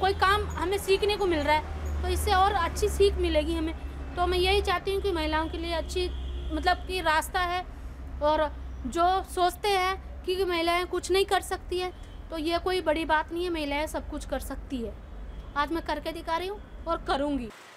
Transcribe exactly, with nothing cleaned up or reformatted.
कोई काम हमें सीखने को मिल रहा है, तो इससे और अच्छी सीख मिलेगी हमें। तो मैं यही चाहती हूँ कि महिलाओं के लिए अच्छी मतलब कि रास्ता है, और जो सोचते हैं कि महिलाएं कुछ नहीं कर सकती हैं, तो ये कोई बड़ी बात नहीं है, महिलाएं सब कुछ कर सकती है। आज मैं करके दिखा रही हूँ और करूँगी।